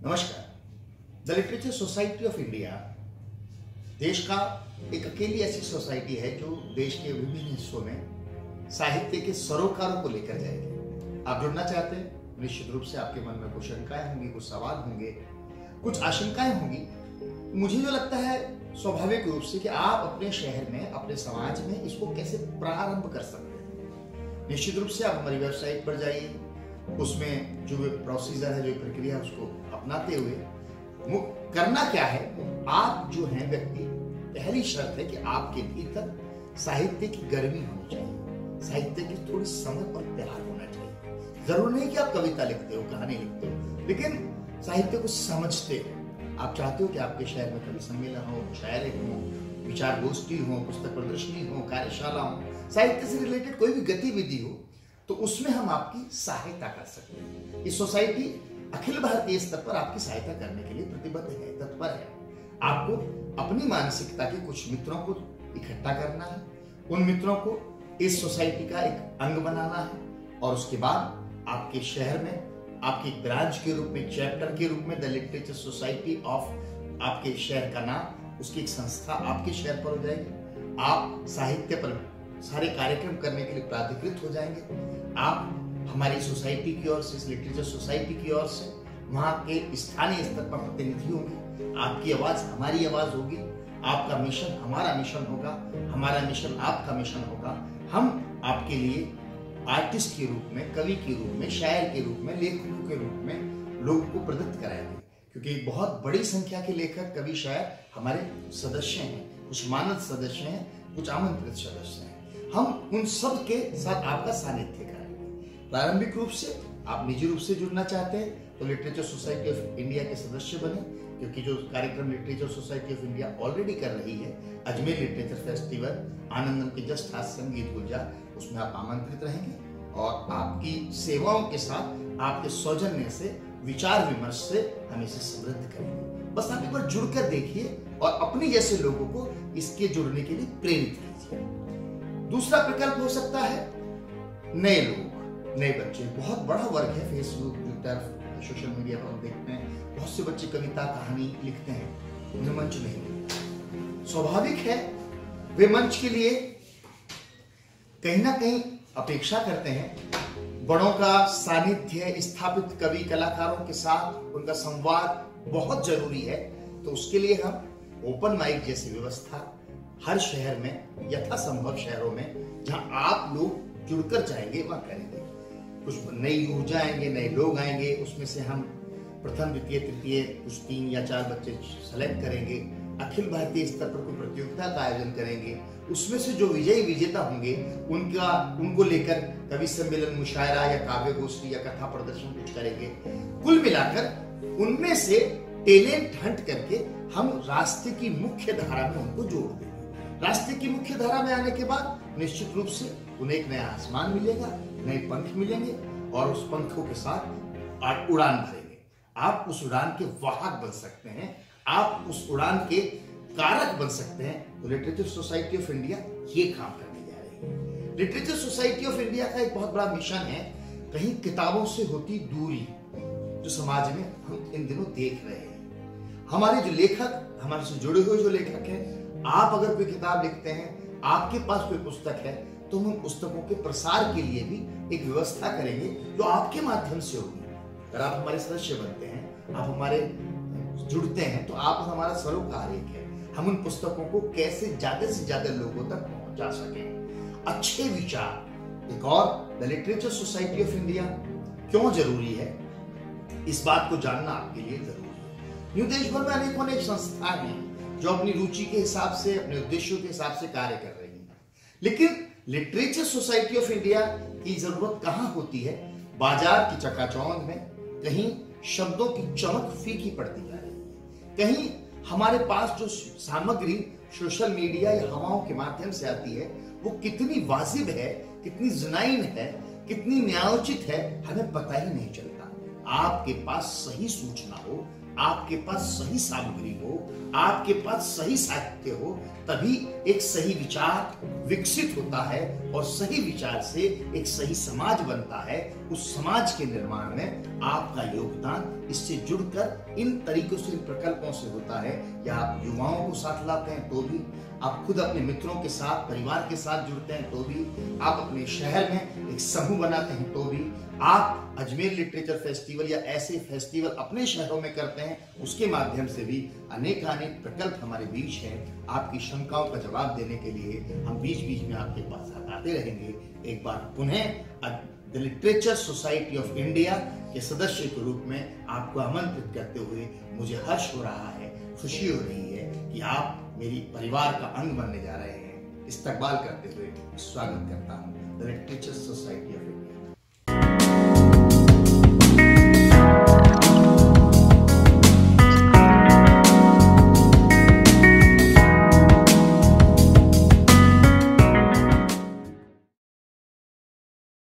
नमस्कार। The literature society of India देश का एक अकेली ऐसी सोसाइटी है जो देश के विभिन्न हिस्सों में साहित्य के सरोकारों को लेकर जाएगी। आप जुड़ना चाहते हैं, निश्चित रूप से आपके मन में कुछ शंकाएं होंगी, कुछ सवाल होंगे, कुछ आशंकाएं होंगी। मुझे जो लगता है स्वाभाविक रूप से कि आप अपने शहर में, अपने समाज में इसको कैसे प्रारंभ कर सकते हैं। निश्चित रूप से आप हमारी वेबसाइट पर जाइए, उसमें जो प्रोसीजर है, जो प्रक्रिया है, उसको अपनाते हुए करना क्या है, आप जो हैं व्यक्ति, पहली शर्त है कि आपके भीतर साहित्य की गर्मी होनी चाहिए, साहित्य की थोड़ी समझ और प्यार होना चाहिए। जरूर नहीं कि आप कविता लिखते हो, कहानी लिखते हो, लेकिन साहित्य को समझते हो। आप चाहते हो कि आपके शहर में कवि सम्मेलन हो, शायरी हो, विचार गोष्ठी हो, पुस्तक प्रदर्शनी हो, कार्यशाला हो, साहित्य से रिलेटेड कोई भी गतिविधि हो, तो उसमें हम आपकी सहायता कर सकते हैं। इस सोसाइटी अखिल भारतीय स्तर पर आपकी सहायता करने के लिए प्रतिबद्ध है, तत्पर है। आपको अपनी मानसिकता के कुछ मित्रों को इकट्ठा करना है, उन मित्रों को इस सोसाइटी का एक अंग बनाना है, और उसके बाद आपके शहर में आपके एक ब्रांच के रूप में, चैप्टर के रूप में द लिटरेचर सोसाइटी ऑफ आपके शहर का नाम, उसकी एक संस्था आपके शहर पर हो जाएगी। आप साहित्य पर सारे कार्यक्रम करने के लिए प्राधिकृत हो जाएंगे। आप हमारी सोसाइटी की ओर से, इस लिटरेचर सोसाइटी की ओर से वहां के स्थानीय स्तर पर प्रतिनिधि होंगे। आपकी आवाज हमारी आवाज होगी, आपका मिशन हमारा मिशन होगा, हमारा मिशन आपका मिशन होगा। हम आपके लिए आर्टिस्ट के रूप में, कवि के रूप में, शायर के रूप में, लेखकों के रूप में लोगों को प्रदत्त कराएंगे, क्योंकि एक बहुत बड़ी संख्या के लेखक, कवि, शायर हमारे सदस्य हैं। कुछ मानद सदस्य हैं, कुछ आमंत्रित सदस्य हैं। हम उन सब के साथ आपका सानिध्य कराएंगे। प्रारंभिक रूप से आप निजी रूप से जुड़ना चाहते हैं तो लिटरेचर सोसाइटी ऑफ इंडिया के सदस्य बने, क्योंकि जो कार्यक्रम literature society of India already कर रही है, अजमेर लिटरेचर फेस्टिवल, आनंदम के जस्ट हास्यम, गीत गुलजार, उसमें आप आमंत्रित रहेंगे, और आपकी सेवाओं के साथ, आपके सौजन्य से, विचार विमर्श से हम इसे समृद्ध करेंगे। बस आप एक बार जुड़कर देखिए और अपने जैसे लोगों को इसके जुड़ने के लिए प्रेरित कीजिए। दूसरा विकल्प हो सकता है नए लोग, नए बच्चे। बहुत बड़ा वर्ग है फेसबुक, ट्विटर, सोशल मीडिया पर हम देखते हैं बहुत से बच्चे कविता, कहानी लिखते हैं, उन्हें मंच नहीं मिलता। स्वाभाविक है, वे मंच के लिए कहीं ना कहीं अपेक्षा करते हैं। बड़ों का सानिध्य, स्थापित कवि कलाकारों के साथ उनका संवाद बहुत जरूरी है। तो उसके लिए हम ओपन माइक जैसी व्यवस्था हर शहर में, यथासंभव शहरों में जहां आप लोग जुड़कर जाएंगे, वहां करेंगे। कुछ नई ऊर्जा आएंगे, नए लोग आएंगे, उसमें से हम प्रथम, द्वितीय, तृतीय कुछ 3 या 4 बच्चे सेलेक्ट करेंगे। अखिल भारतीय स्तर पर कोई प्रतियोगिता का आयोजन करेंगे, उसमें से जो विजयी विजेता होंगे उनको लेकर कवि सम्मेलन, मुशायरा या काव्य गोष्ठी या कथा प्रदर्शन कुछ करेंगे। कुल मिलाकर उनमें से टैलेंट हंट करके हम रास्ते की मुख्य धारा में उनको जोड़ देंगे। रास्ते की मुख्य धारा में आने के बाद निश्चित रूप से उन्हें एक नया आसमान मिलेगा, नए पंख मिलेंगे, और उस पंखों के साथ आप उड़ान भरेंगे। आप उस उड़ान के वाहक बन सकते हैं, आप उस उड़ान के कारक बन सकते हैं। तो लिटरेचर सोसाइटी ऑफ इंडिया ये काम करने जा रही है। लिटरेचर सोसाइटी ऑफ इंडिया का एक बहुत बड़ा मिशन है, कहीं किताबों से होती दूरी जो समाज में हम इन दिनों देख रहे हैं। हमारे जो लेखक, हमारे से जुड़े हुए जो लेखक हैं, आप अगर कोई किताब लिखते हैं, आपके पास कोई पुस्तक है, तो हम पुस्तकों के प्रसार के लिए भी एक व्यवस्था करेंगे जो आपके माध्यम से होगी। अगर आप हमारे सदस्य बनते हैं, आप हमारे जुड़ते हैं, तो आप हमारा सरोकार एक है। हम उन पुस्तकों को कैसे ज्यादा से ज्यादा लोगों तक पहुंचा सकें। अच्छे विचार। एक और, the literature society of India क्यों जरूरी है, इस बात को जानना आपके लिए जरूरी है। यूं देश भर में अनेक संस्थाएं हैं जो अपनी रुचि के हिसाब से, अपने उद्देश्यों के हिसाब से कार्य कर रही हैं, लेकिन लिटरेचर सोसाइटी ऑफ इंडिया की जरूरत कहां होती है? बाजार की चकाचौंध में कहीं शब्दों की चमक फीकी पड़ती जा रही है, कहीं हमारे पास जो सामग्री सोशल मीडिया या हवाओं के माध्यम से आती है वो कितनी वाजिब है, कितनी जुनाइन है, कितनी न्यायोचित है, हमें पता ही नहीं चलता। आपके पास सही सूचना हो, आपके पास सही सामग्री हो, आपके पास सही साहित्य हो, तभी एक सही विचार, विकसित होता है और सही विचार से एक सही समाज बनता है, उस समाज के निर्माण में आपका योगदान इससे जुड़कर इन तरीकों से, इन प्रकल्पों से होता है। या आप युवाओं को साथ लाते हैं तो भी, आप खुद अपने मित्रों के साथ, परिवार के साथ जुड़ते हैं तो भी, आप अपने शहर में एक समूह बनाते हैं तो भी, आप अजमेर लिटरेचर फेस्टिवल या ऐसे फेस्टिवल अपने शहरों में करते हैं, उसके माध्यम से भी अनेकानेक प्रकल्प हमारे बीच हैं। आपकी शंकाओं का जवाब देने के लिए हम बीच बीच में आपके पास आते रहेंगे। एक बार पुनः the literature society of India के सदस्य के रूप में आपको आमंत्रित करते हुए मुझे हर्ष हो रहा है, खुशी हो रही है कि आप मेरी परिवार का अंग बनने जा रहे हैं। इस्तकबाल करते हुए स्वागत करता हूँ द लिटरेचर सोसाइटी ऑफ